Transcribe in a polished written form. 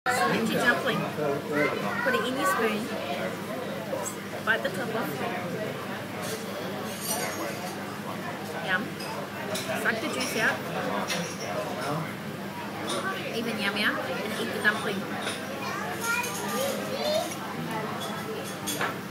Select your dumpling. Put it in your spoon. Bite the top off. Yum. Suck the juice out. Even yummier. And eat the dumpling.